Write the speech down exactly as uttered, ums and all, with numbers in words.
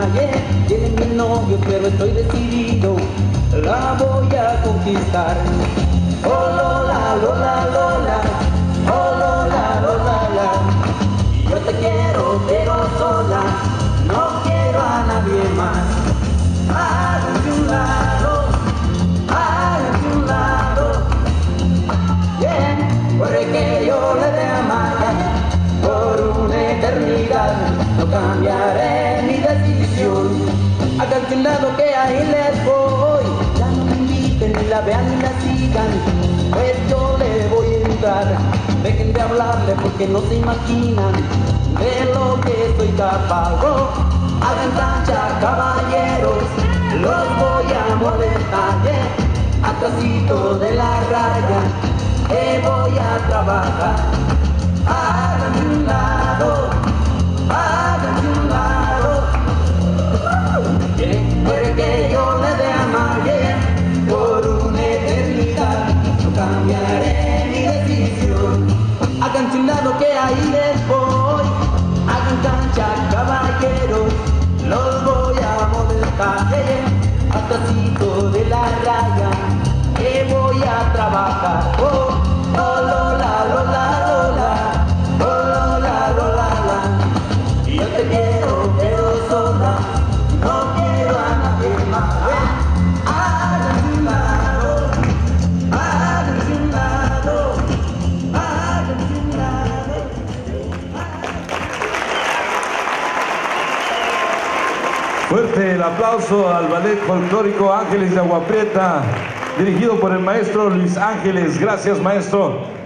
nadie, tiene mil novios, pero estoy decidido, la voy a conquistar. Oh Lola, Lola, Lola, oh Lola, Lola, Lola. Yo te quiero, pero sola, no quiero a nadie más. Háganse un lado, háganse un lado, bien, porque yo le de amar por una eternidad, no cambiaré mi decisión. Háganse un lado que ahí les voy, ya no me inviten ni la vean ni la sigan, pues yo le voy a entrar. Dejen de hablarle porque no se imaginan de lo que estoy capaz. Oh, hagan cancha, caballeros, los voy a molestar, yeah. Atrasito de la raya, que voy a trabajar. Háganse un lado, háganse un lado, yeah. Porque yo le de amar, yeah. Por una eternidad, no cambiaré mi decisión. Háganse un lado que ahí les voy, hagan cancha, caballeros, los voy a molestar, yeah. Atrasito de la raya, que voy a trabajar. Oh, oh Lola, Lola, Lola, oh Lola, Lola, Lola. Yo te quiero, pero sola, no quiero a nadie más. Háganse un lado, háganse un lado, háganse un lado. Fuerte el aplauso al ballet folclórico Ángeles de Agua Prieta, dirigido por el maestro Luis Ángeles. Gracias, maestro.